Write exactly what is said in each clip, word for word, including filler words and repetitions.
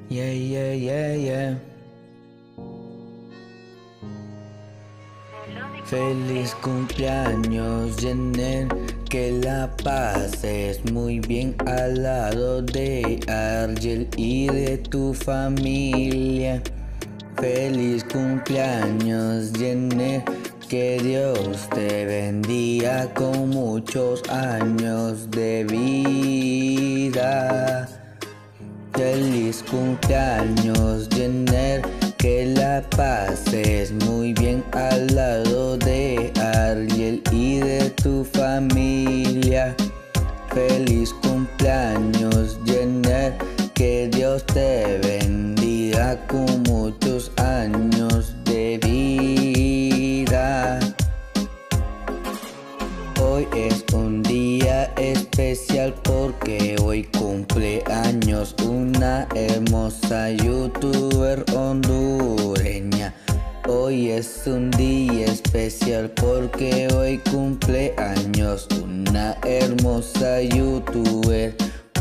Yeah, yeah, yeah, yeah. Feliz cumpleaños, Jenner, que la pases muy bien al lado de Argel y de tu familia. Feliz cumpleaños, Jenner, que Dios te bendiga con muchos años de vida. Feliz cumpleaños, Jenner, que la pases muy bien al lado de Argel y de tu familia. Feliz cumpleaños, Jenner, que Dios te bendiga con muchos años de vida. Hoy es un día especial porque hoy cumple años una hermosa youtuber hondureña. Hoy es un día especial porque hoy cumple años una hermosa youtuber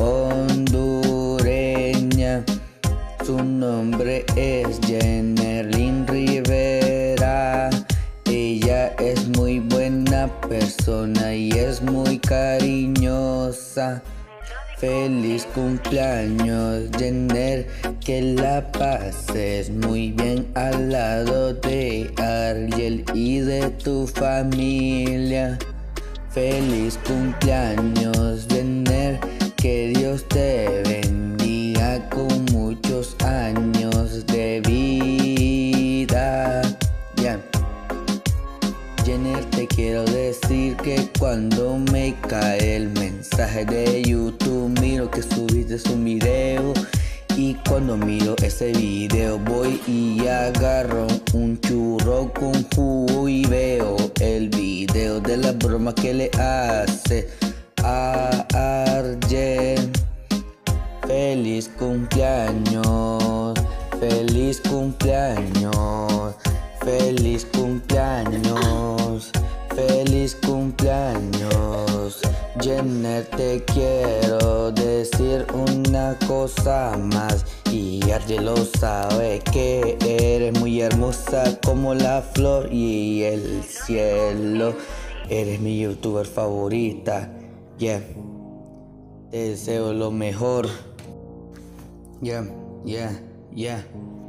hondureña. Su nombre es Jennerlyn Rivera. Ella es muy buena persona y es muy cariñosa. Feliz cumpleaños, Jenner, que la pases muy bien al lado de Argel y de tu familia. Feliz cumpleaños, Jenner, que Dios te bendiga con muchos años de vida. Yeah. Jenner, te quiero decir que cuando me cae el mensaje de YouTube, miro que subiste un video, y cuando miro ese video voy y agarro un churro con jugo y veo el video de la broma que le hace a Argel. Feliz cumpleaños, feliz cumpleaños, feliz cumpleaños, feliz cumpleaños. Jenner, te quiero decir una cosa más, y Argel lo sabe, que eres muy hermosa como la flor y el cielo. Eres mi youtuber favorita. Yeah. Te deseo lo mejor. Yeah, yeah, yeah.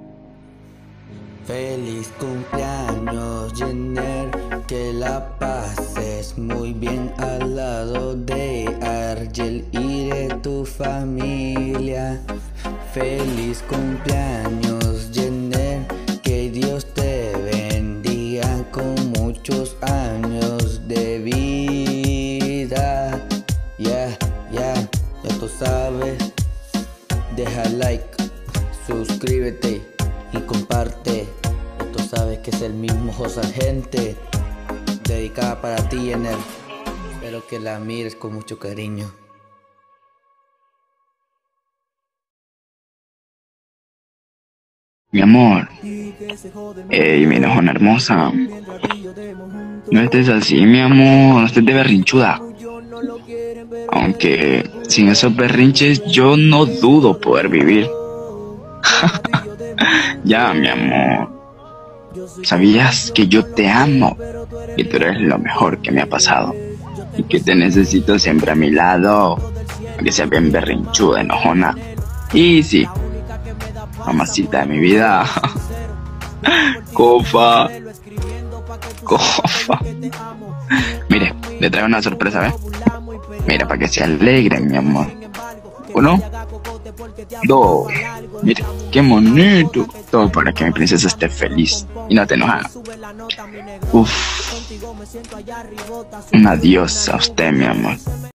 Feliz cumpleaños, Jenner, que la pases muy bien al lado de Argel y de tu familia. Feliz cumpleaños, Jenner, que Dios te bendiga con muchos años de vida. Yeah, yeah, ya tú sabes. Deja like, suscríbete y comparte. Ya tú sabes que es el mismo José Gente, dedicada para ti, Jenner. Espero que la mires con mucho cariño. Mi amor, ey, mi enojona hermosa, no estés así, mi amor, no estés de berrinchuda. Aunque sin esos berrinches yo no dudo poder vivir. Ya, mi amor, sabías que yo te amo y tú eres lo mejor que me ha pasado y que te necesito siempre a mi lado, aunque sea bien berrinchuda, enojona. Y sí, mamacita de mi vida. Cofa. Cofa. Mire, le traigo una sorpresa, ¿ves? Mira, para que se alegre, mi amor. Uno, dos. Mira, qué bonito. Todo para que mi princesa esté feliz y no te enoja. Uf. Una diosa usted, mi amor.